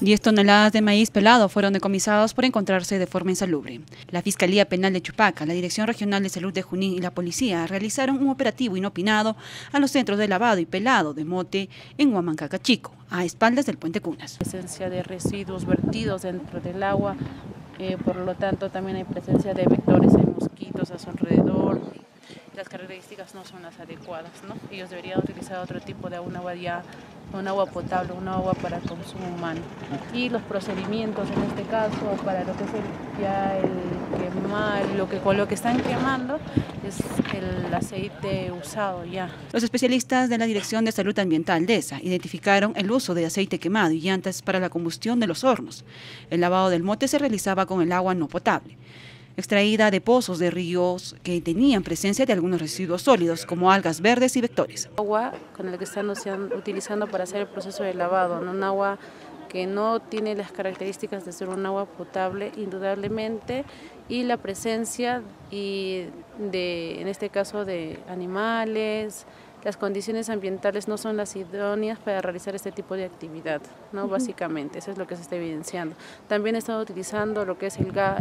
10 toneladas de maíz pelado fueron decomisados por encontrarse de forma insalubre. La Fiscalía Penal de Chupaca, la Dirección Regional de Salud de Junín y la policía realizaron un operativo inopinado a los centros de lavado y pelado de mote en Huamancaca Chico, a espaldas del Puente Cunas. Presencia de residuos vertidos dentro del agua, por lo tanto también hay presencia de vectores de mosquitos a su alrededor. Las características no son las adecuadas, ¿no? Ellos deberían utilizar otro tipo de un agua potable, un agua para consumo humano. Y los procedimientos en este caso para lo que es el quemar, con lo que están quemando es el aceite usado ya. Los especialistas de la Dirección de Salud Ambiental DESA identificaron el uso de aceite quemado y llantas para la combustión de los hornos. El lavado del mote se realizaba con el agua no potable, extraída de pozos de ríos que tenían presencia de algunos residuos sólidos como algas verdes y vectores. Agua con el que están utilizando para hacer el proceso de lavado, ¿no? Un agua que no tiene las características de ser un agua potable indudablemente, y la presencia en este caso de animales. Las condiciones ambientales no son las idóneas para realizar este tipo de actividad, ¿no? Básicamente, eso es lo que se está evidenciando. También están utilizando lo que es el gas,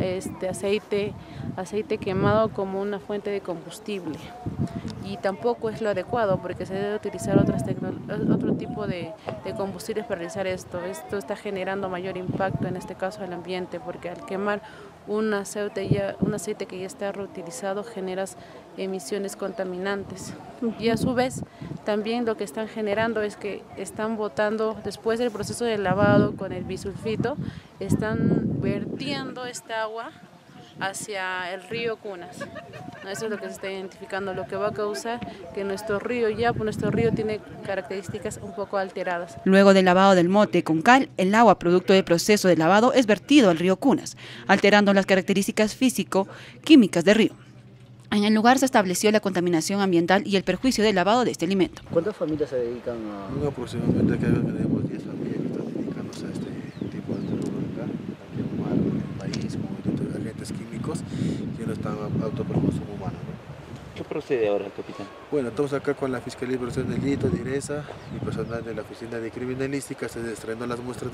aceite quemado como una fuente de combustible. Y tampoco es lo adecuado porque se debe utilizar otro tipo de combustibles para realizar esto. Esto está generando mayor impacto en este caso al ambiente, porque al quemar un aceite que ya está reutilizado generas emisiones contaminantes. Y a su vez también lo que están generando es que están botando, después del proceso de lavado con el bisulfito, están vertiendo esta agua hacia el río Cunas. Eso es lo que se está identificando, lo que va a causar que nuestro río tiene características un poco alteradas. Luego del lavado del mote con cal, el agua producto del proceso de lavado es vertido al río Cunas, alterando las características físico-químicas del río. En el lugar se estableció la contaminación ambiental y el perjuicio del lavado de este alimento. ¿Cuántas familias se dedican a...? Aproximadamente tenemos 10 familias que están dedicándose a este tipo de rubro acá, a quemar el maíz con agentes químicos que no están aptos para el consumo humano, ¿no? ¿Qué procede ahora, capitán? Bueno, estamos acá con la Fiscalía de Prevención del Delito, DIRESA, y personal de la Oficina de Criminalística, se extrayendo las muestras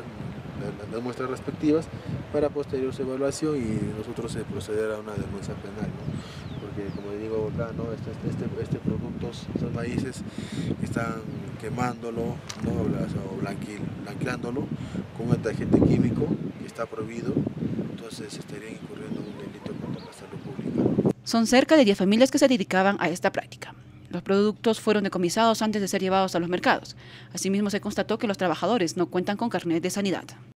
respectivas para posterior su evaluación y nosotros proceder a una denuncia penal, ¿no? Porque como digo acá, ¿no? Este producto, estos maíces están quemándolo, ¿no? O blanqueándolo con un agente químico que está prohibido, entonces estarían incurriendo en un delito contra la salud pública, ¿no? Son cerca de 10 familias que se dedicaban a esta práctica. Los productos fueron decomisados antes de ser llevados a los mercados. Asimismo, se constató que los trabajadores no cuentan con carnet de sanidad.